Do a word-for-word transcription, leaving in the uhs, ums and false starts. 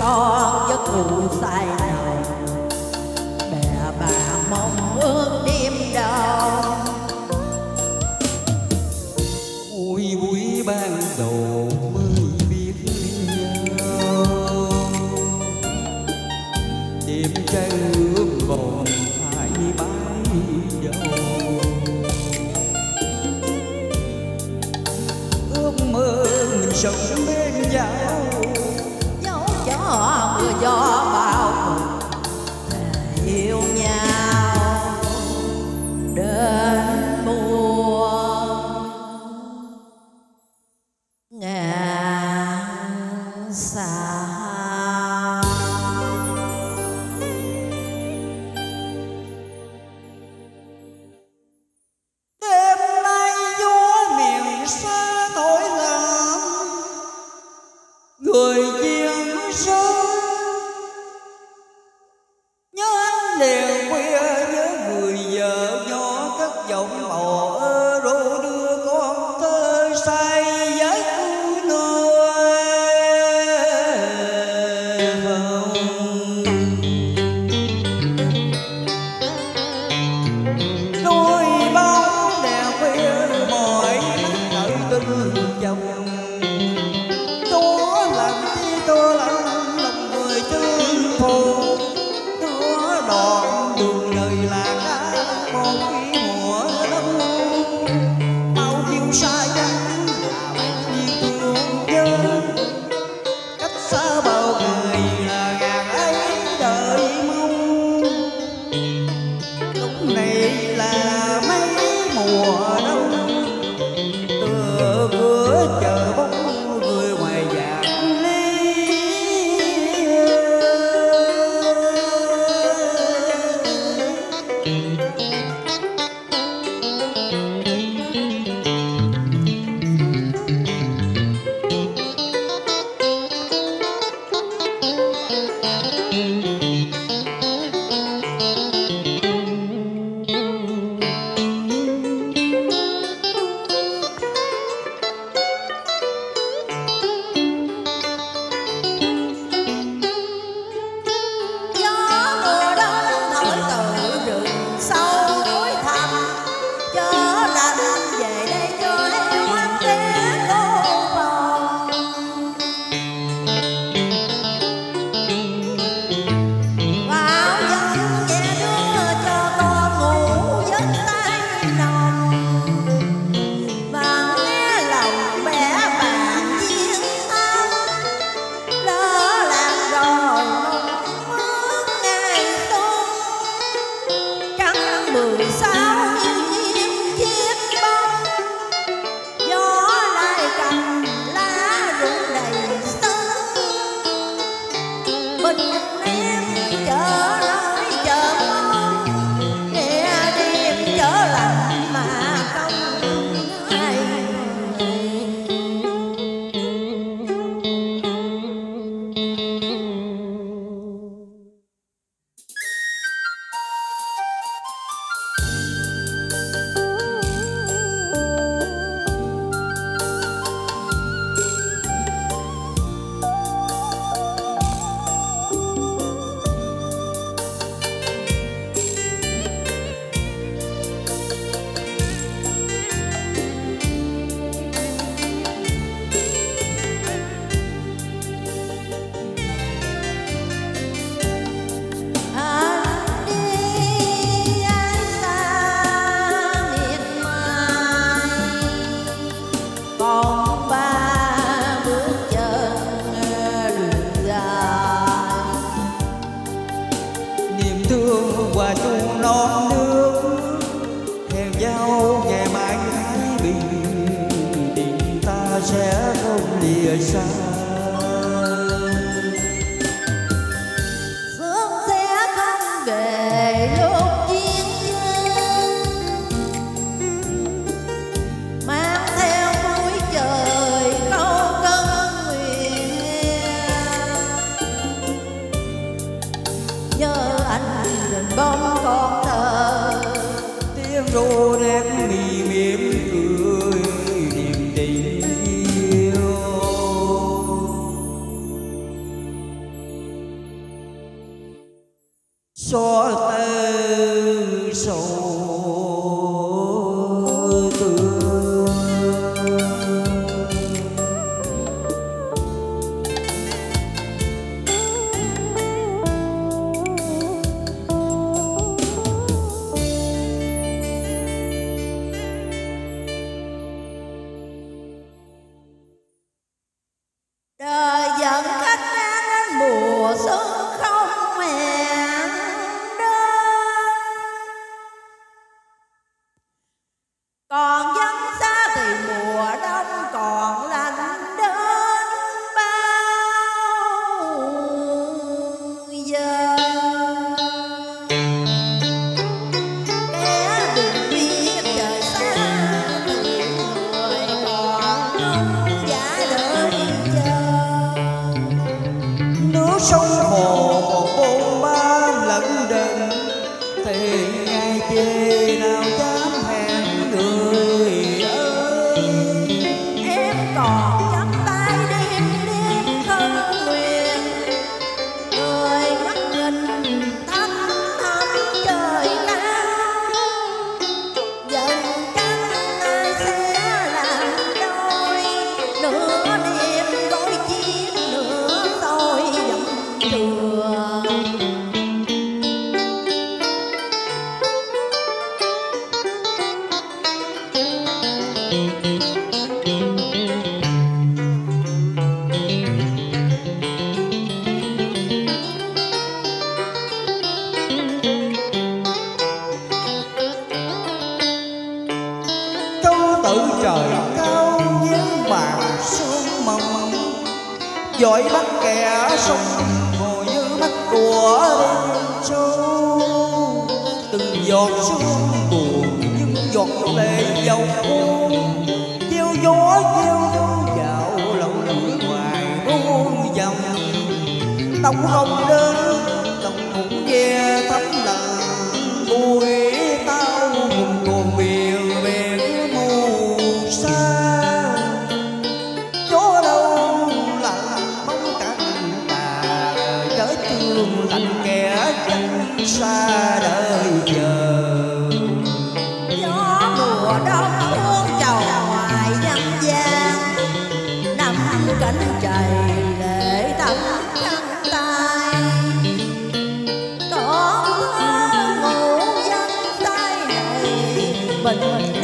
con giấc ngủ say nồng, bè bạn mong ước đêm đầu. Vui vui ban đầu mới biết nhau, đêm trăng ướp còn hai mái dầu. Ước mơ mình sống bên nhau, Dẫu cho mưa gió bao cuộc, thề yêu nhau đến mùa ngàn xa. đêm nay gió miền xa nổi lòng, người chiên rơi nhớ ánh đèn khuya, nhớ người vợ nhỏ cất giọng bò ơ ru đưa con thơ say với vui nơi hồng. Đôi bóng đèn khuya mỏi mắt đợi tin chồng, gió làm chi tôi lạnh lòng người chân phù. Nó đoạn đường đời là cả một khi mùa đông, bao nhiêu sai chăng là bạn nhiên thương nhớ, cách xa bao người là ngàn ấy đợi mong. Lúc này là mấy mùa đông, tựa cửa chờ bóng người ngoài vạn ly. Gió mùa đông thổi từ rừng sâu núi thẳm, gió lạnh về đây cho em hoang té cô vòng. Vào giấc nhẹ đưa cho con ngủ giấc say nồng, và nghe lòng bé bạn viên âm lỡ làng rồi mong ước ngày xuân. Trăng mười sáu như chiếc chiếc bông, gió lại cành lá rụng đầy sân. Mình em chờ đợi chờ mong, nghe đêm trở lạnh mà không ai. Anh đi anh xa miệt mài, còn ba bước chân đường dài. Niềm thương hòa chung non nước, hẹn nhau ngày mai Thái Bình, tình ta sẽ không lìa xa. Sớm sẽ không về lúc chiến tranh, mang theo cuối trời câu cân nguyện. Nhớ anh gần bóng con thơ, Tiếng ru nét mì mỉm cười niềm tình yêu. xóa tơ sầu thương. Đời dẫn khách ra đến mùa xuân không hẹn đến, còn vắng xa thì mùa đông còn lạnh đến bao giờ. Kẻ đừng biết trời xa từ người còn ngóng giả đợi chờ. Nước sông hồ còn bôn ba lẫn đận thì ngày chê nào dám hẹn người ơi. Em còn chắp tay đêm đêm thân nguyện, người mắt nhìn thăm thăm trời cao. Dần trăng ai sẽ làm đôi, nửa đêm gối chiếc nửa tôi dòng trường. Câu tự trời cao với bàn sương mộng, dõi bắt kẻ sông ngồi như mắt của đêm sâu. Từng giọt sương buồn những giọt lệ dầu khô, gieo gió gieo gió dạo lòng người ngoài muôn dòng. Tông hồng đến tông cũng nghe thấm lặng, buổi tao hùng còn miền biển mù xa. Gió đâu lặng bóng cánh tà, chở trường lạnh kẻ chân xa đời chờ. Gió mùa đông buông trầu ngoài dân gian, nằm cánh trời lệ thấm khăn tay. Có ngủ dân tay này mình